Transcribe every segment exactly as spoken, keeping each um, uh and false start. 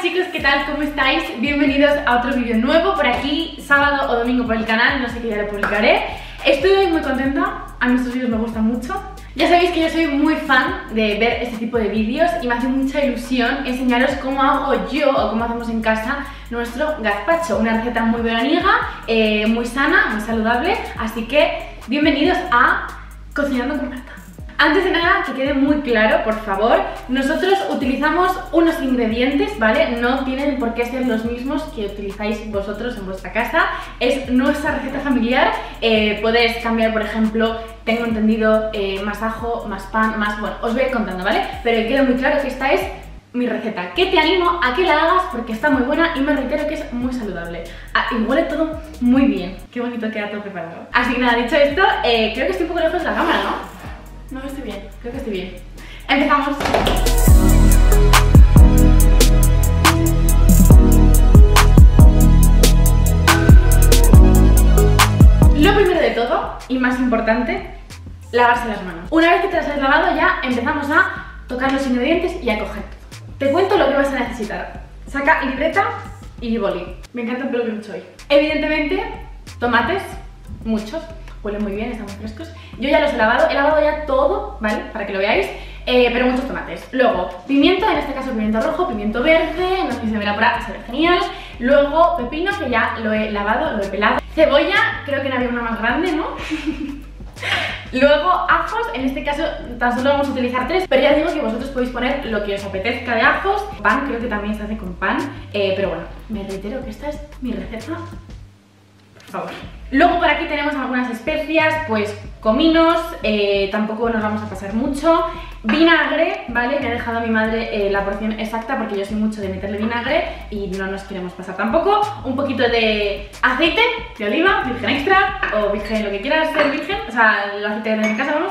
chicos, ¿qué tal? ¿Cómo estáis? Bienvenidos a otro vídeo nuevo por aquí, sábado o domingo por el canal, no sé qué día lo publicaré. Estoy hoy muy contenta, a mí estos vídeos me gustan mucho. Ya sabéis que yo soy muy fan de ver este tipo de vídeos y me hace mucha ilusión enseñaros cómo hago yo o cómo hacemos en casa nuestro gazpacho. Una receta muy veraniega, eh, muy sana, muy saludable, así que bienvenidos a Cocinando con Marta. Antes de nada, que quede muy claro, por favor, nosotros utilizamos unos ingredientes, ¿vale? No tienen por qué ser los mismos que utilizáis vosotros en vuestra casa. Es nuestra receta familiar. Eh, podéis cambiar, por ejemplo, tengo entendido, eh, más ajo, más pan, más... Bueno, os voy a ir contando, ¿vale? Pero que quede muy claro que esta es mi receta, que te animo a que la hagas porque está muy buena y me reitero que es muy saludable. Ah, y huele todo muy bien. Qué bonito queda todo preparado. Así que nada, dicho esto, eh, creo que estoy un poco lejos de la cámara, ¿no? No, estoy bien, creo que estoy bien. Empezamos. Lo primero de todo, y más importante, lavarse las manos. Una vez que te las has lavado ya empezamos a tocar los ingredientes y a coger todo. Te cuento lo que vas a necesitar. Saca libreta y boli. Me encanta el pelo que he hecho hoy. Evidentemente, tomates, muchos. Huelen muy bien, están muy frescos. Yo ya los he lavado, he lavado ya todo, ¿vale? Para que lo veáis, eh, pero muchos tomates. Luego, pimiento, en este caso pimiento rojo, pimiento verde, no sé si se verá por ahí, se ve genial. Luego, pepino, que ya lo he lavado, lo he pelado. Cebolla, creo que no había una más grande, ¿no? Luego, ajos, en este caso tan solo vamos a utilizar tres, pero ya digo que vosotros podéis poner lo que os apetezca de ajos. Pan, creo que también se hace con pan, eh, pero bueno, me reitero que esta es mi receta. Por favor. Luego por aquí tenemos algunas especias, pues cominos, eh, tampoco nos vamos a pasar mucho. Vinagre, ¿vale? Me ha dejado mi madre eh, la porción exacta porque yo soy mucho de meterle vinagre y no nos queremos pasar tampoco. Un poquito de aceite de oliva, virgen extra o virgen, lo que quieras ser virgen, o sea, el aceite que tenemos en casa, vamos.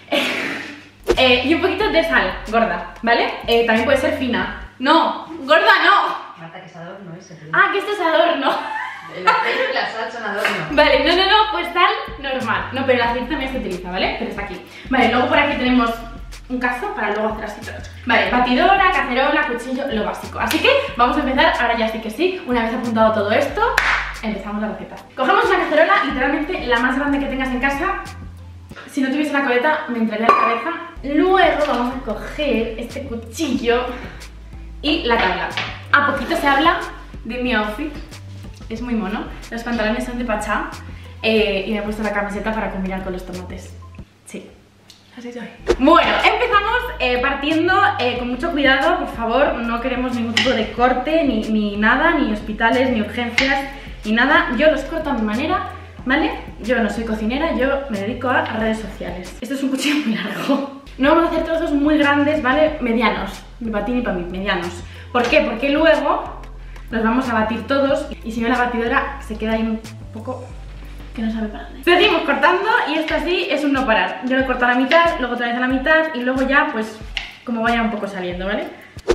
eh, y un poquito de sal, gorda, ¿vale? Eh, también puede ser fina. No, gorda no. Marta, que es adorno ese. Ah, que esto es adorno. El aceite y la sal son adorno. Vale, no, no, no, pues sal normal. No, pero el aceite también se utiliza, ¿vale? Pero está aquí. Vale, luego por aquí tenemos un cazo para luego hacer así todo. Vale, batidora, cacerola, cuchillo, lo básico. Así que vamos a empezar, ahora ya sí que sí. Una vez apuntado todo esto, empezamos la receta. Cogemos una cacerola, literalmente la más grande que tengas en casa. Si no tuviese la coleta, me entraría la cabeza. Luego vamos a coger este cuchillo y la tabla. A poquito se habla de mi outfit. Es muy mono, los pantalones son de Pachá eh, y me he puesto la camiseta para combinar con los tomates. Sí, así soy. Bueno, empezamos eh, partiendo eh, con mucho cuidado, por favor. No queremos ningún tipo de corte, ni, ni nada, ni hospitales, ni urgencias, ni nada. Yo los corto a mi manera, ¿vale? Yo no soy cocinera, yo me dedico a redes sociales. Esto es un cuchillo muy largo. No vamos a hacer trozos muy grandes, ¿vale? Medianos, ni para ti ni para mí, medianos. ¿Por qué? Porque luego los vamos a batir todos y si no la batidora se queda ahí un poco que no sabe para dónde. Seguimos cortando y esto así es un no parar. Yo lo corto a la mitad, luego otra vez a la mitad y luego ya pues como vaya un poco saliendo, ¿vale?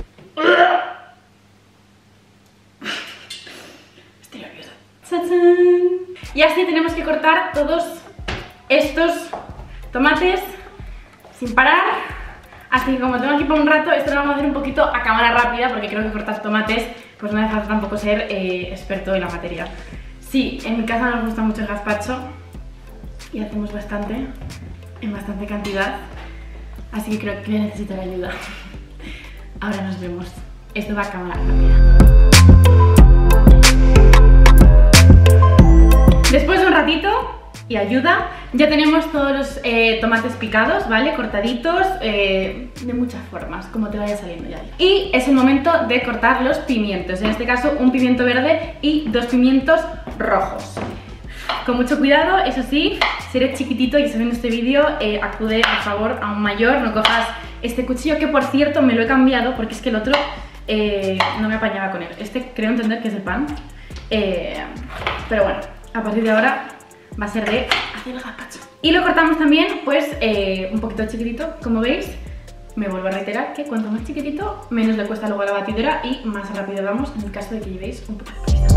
Estoy nerviosa. ¡Chachán! Y así tenemos que cortar todos estos tomates sin parar. Así que como tengo aquí para un rato, esto lo vamos a hacer un poquito a cámara rápida porque creo que cortar tomates pues no hace falta tampoco ser eh, experto en la materia. Sí, en mi casa nos gusta mucho el gazpacho y hacemos bastante, en bastante cantidad, así que creo que voy a necesitar ayuda. Ahora nos vemos. Esto va a cámara rápida. Después de un ratito y ayuda, ya tenemos todos los eh, tomates picados, ¿vale? Cortaditos, eh, de muchas formas, como te vaya saliendo ya. Y es el momento de cortar los pimientos, en este caso un pimiento verde y dos pimientos rojos. Con mucho cuidado, eso sí, si eres chiquitito y estás viendo este vídeo, eh, acude por favor a un mayor, no cojas este cuchillo que por cierto me lo he cambiado porque es que el otro eh, no me apañaba con él. Este creo entender que es de pan, eh, pero bueno, a partir de ahora va a ser de hacer el gazpacho. Y lo cortamos también, pues, eh, un poquito chiquitito, como veis. Me vuelvo a reiterar que cuanto más chiquitito, menos le cuesta luego a la batidora y más rápido vamos en el caso de que llevéis un poco de prisa.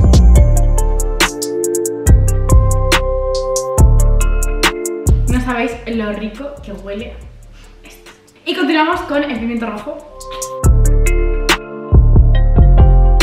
No sabéis lo rico que huele esto. Y continuamos con el pimiento rojo.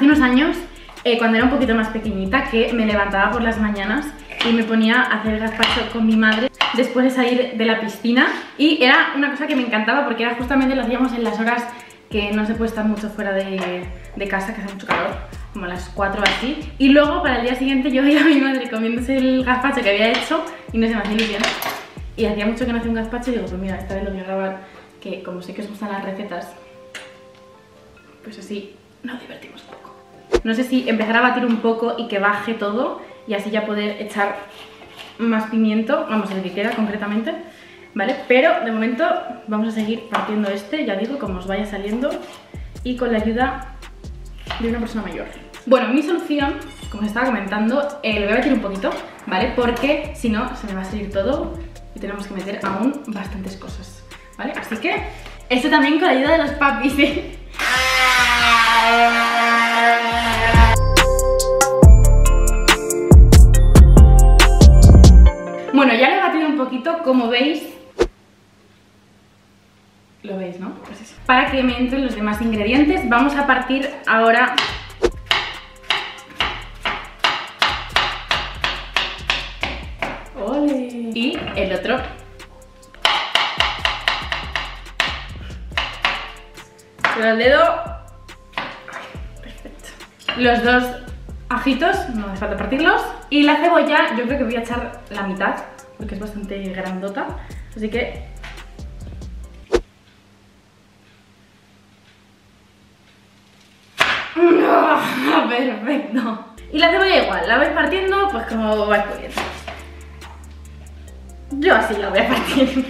hace unos años, eh, cuando era un poquito más pequeñita, que me levantaba por las mañanas y me ponía a hacer gazpacho con mi madre después de salir de la piscina, y era una cosa que me encantaba porque era justamente lo hacíamos en las horas que no se puede estar mucho fuera de, de casa, que hace mucho calor, como a las cuatro o así, y luego para el día siguiente yo veía a mi madre comiéndose el gazpacho que había hecho y no se me hacía ilusión, y hacía mucho que no hacía un gazpacho y digo, pues mira, esta vez lo voy a grabar, que como sé que os gustan las recetas, pues así nos divertimos un poco. No sé si empezar a batir un poco y que baje todo y así ya poder echar más pimiento, vamos, el que quiera concretamente, ¿vale? Pero de momento vamos a seguir partiendo este, ya digo, como os vaya saliendo y con la ayuda de una persona mayor. Bueno, mi solución, como os estaba comentando, eh, lo voy a batir un poquito, ¿vale? Porque si no se me va a salir todo y tenemos que meter aún bastantes cosas, ¿vale? Así que esto también con la ayuda de los papis, ¿eh? Bueno, ya lo he batido un poquito, como veis. Lo veis, ¿no? Pues eso. Para que me entren los demás ingredientes, vamos a partir ahora ¡ole! Y el otro. Con el dedo. Perfecto. Los dos ajitos, no hace falta partirlos. Y la cebolla, yo creo que voy a echar la mitad, porque es bastante grandota. Así que... perfecto. Y la cebolla igual, la vais partiendo pues como vais pudiendo. Yo así la voy a partir.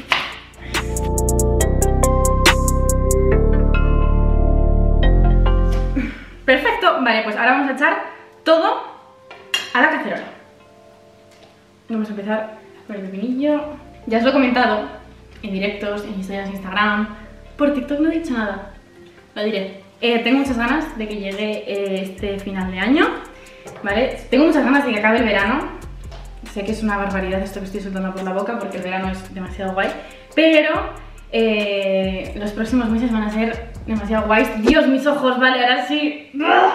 Perfecto, vale, pues ahora vamos a echar todo a la cacerola. Vamos a empezar por el pepinillo. Ya os lo he comentado en directos, en historias de Instagram. Por TikTok no he dicho nada, lo diré. Eh, tengo muchas ganas de que llegue eh, este final de año, ¿vale? Tengo muchas ganas de que acabe el verano. Sé que es una barbaridad esto que estoy soltando por la boca porque el verano es demasiado guay, pero eh, los próximos meses van a ser demasiado guays. Dios, mis ojos, vale, ahora sí. Dios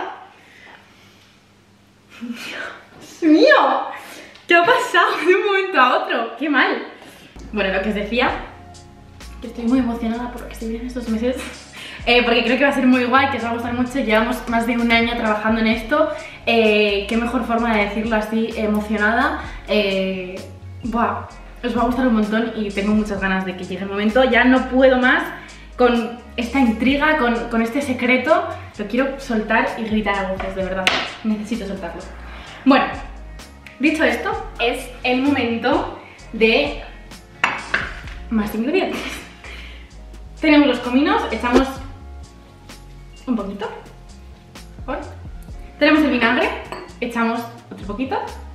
mío, ¿qué ha pasado de un momento a otro? ¡Qué mal! Bueno, lo que os decía, que estoy muy emocionada por lo que se viene estos meses. Eh, porque creo que va a ser muy guay, que os va a gustar mucho. Llevamos más de un año trabajando en esto. Eh, qué mejor forma de decirlo así, emocionada. Eh, buah, os va a gustar un montón y tengo muchas ganas de que llegue el momento. Ya no puedo más con esta intriga, con, con este secreto. Lo quiero soltar y gritar a voces, de verdad. Necesito soltarlo. Bueno, dicho esto, es el momento de más ingredientes. Tenemos los cominos, echamos un poquito. ¿Por? Tenemos el vinagre, echamos otro poquito.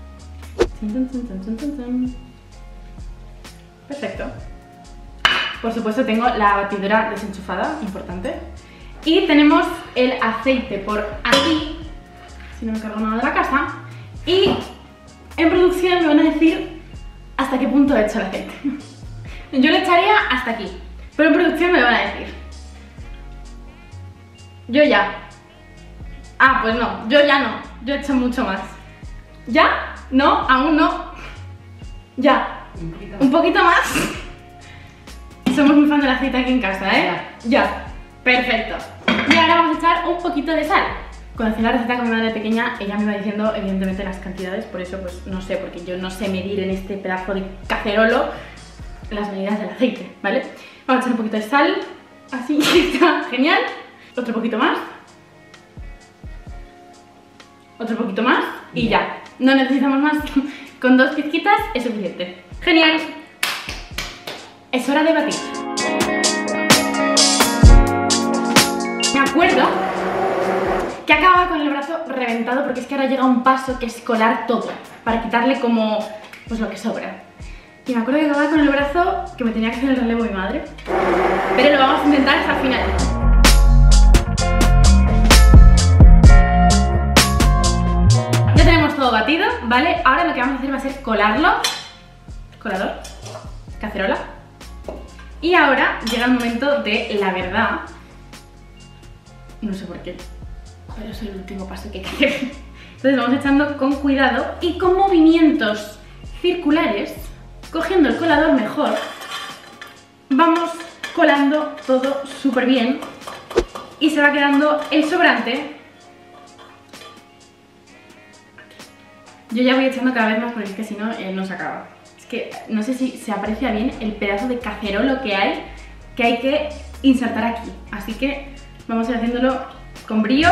Perfecto. Por supuesto tengo la batidora desenchufada, importante. Y tenemos el aceite por aquí, si no me cargo nada de la casa. Y en producción me van a decir hasta qué punto he hecho el aceite. Yo le echaría hasta aquí, pero en producción me lo van a decir. Yo ya. Ah, pues no, yo ya no. Yo he hecho mucho más. ¿Ya? No, aún no. Ya. Un poquito, Un poquito más. Somos muy fan del aceite aquí en casa, ¿eh? Ya. Ya. Perfecto. Y ahora vamos a echar un poquito de sal. Cuando hacía la receta con mi madre pequeña, ella me iba diciendo evidentemente las cantidades, por eso pues no sé, porque yo no sé medir en este pedazo de cacerolo las medidas del aceite, ¿vale? Vamos a echar un poquito de sal, así, está genial. Otro poquito más. Otro poquito más y ya. No necesitamos más. Con dos pizquitas es suficiente. Genial. Es hora de batir. Me acuerdo que acababa con el brazo reventado porque es que ahora llega un paso que es colar todo para quitarle como pues lo que sobra. Y me acuerdo que acababa con el brazo que me tenía que hacer el relevo mi madre. Pero lo vamos a intentar hasta el final. Ya tenemos todo batido, ¿vale? Ahora lo que vamos a hacer va a ser colarlo. Colador. Cacerola. Y ahora llega el momento de la verdad. No sé por qué. pero es el último paso que hay que hacer. Entonces vamos echando con cuidado y con movimientos circulares, cogiendo el colador mejor, vamos colando todo súper bien y se va quedando el sobrante. Yo ya voy echando cada vez más porque es que si no, eh, no se acaba. Es que no sé si se aprecia bien el pedazo de cacerolo que hay, que hay que insertar aquí. Así que vamos a ir haciéndolo con brío.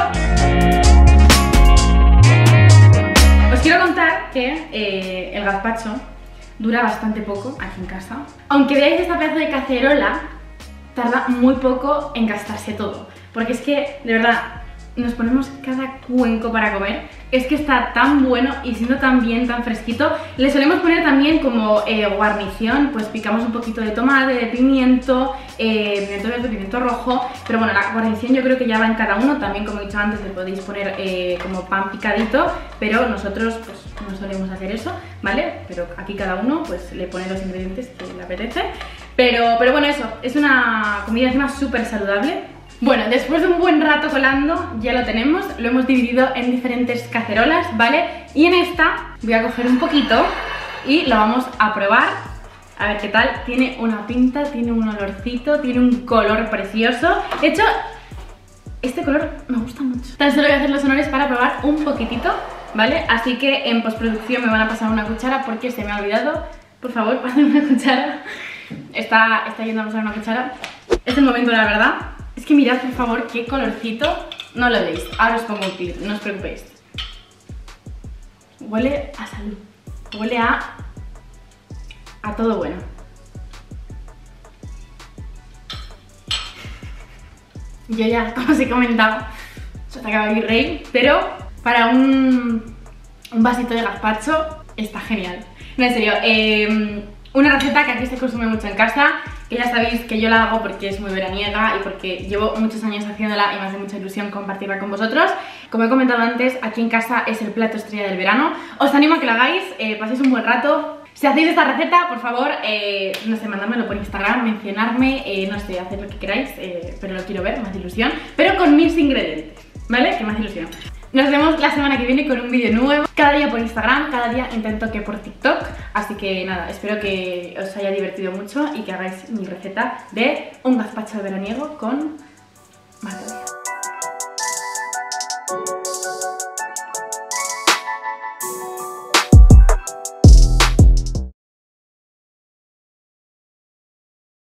Os quiero contar que eh, el gazpacho dura bastante poco aquí en casa. Aunque veáis esta pedazo de cacerola, tarda muy poco en gastarse todo. Porque es que, de verdad, nos ponemos cada cuenco para comer. Es que está tan bueno y siendo tan bien, tan fresquito. Le solemos poner también como eh, guarnición, pues picamos un poquito de tomate, de pimiento, eh, pimiento verde, pimiento rojo. Pero bueno, la guarnición yo creo que ya va en cada uno. También, como he dicho antes, le podéis poner eh, como pan picadito, pero nosotros pues no solemos hacer eso, ¿vale? Pero aquí cada uno pues le pone los ingredientes que le apetece. Pero, pero bueno, eso, es una comida encima súper saludable. Bueno, después de un buen rato colando, ya lo tenemos, lo hemos dividido en diferentes cacerolas, ¿vale? Y en esta voy a coger un poquito y lo vamos a probar, a ver qué tal. Tiene una pinta, tiene un olorcito, tiene un color precioso. De hecho, este color me gusta mucho. Tan solo voy a hacer los honores para probar un poquitito, ¿vale? Así que en postproducción me van a pasar una cuchara porque se me ha olvidado. Por favor, pásenme una cuchara. Está, está yendo a pasar una cuchara. Es el momento, la verdad. Es que mirad, por favor, qué colorcito. No lo veis, ahora os pongo un clip, no os preocupéis. Huele a salud. Huele a... a todo bueno. Yo ya, como os he comentado, se te acaba de ir rey, pero para un, un vasito de gazpacho está genial. No, en serio, eh, una receta que aquí se consume mucho en casa, que ya sabéis que yo la hago porque es muy veraniega y porque llevo muchos años haciéndola y me hace mucha ilusión compartirla con vosotros. Como he comentado antes, aquí en casa es el plato estrella del verano. Os animo a que lo hagáis, eh, paséis un buen rato. Si hacéis esta receta, por favor, eh, no sé, mandádmelo por Instagram, mencionarme, eh, no sé, haced lo que queráis, eh, pero lo quiero ver, me hace ilusión. Pero con mis ingredientes, ¿vale? Que me hace ilusión. Nos vemos la semana que viene con un vídeo nuevo. Cada día por Instagram, cada día intento que por TikTok. Así que nada, espero que os haya divertido mucho y que hagáis mi receta de un gazpacho veraniego con margarina.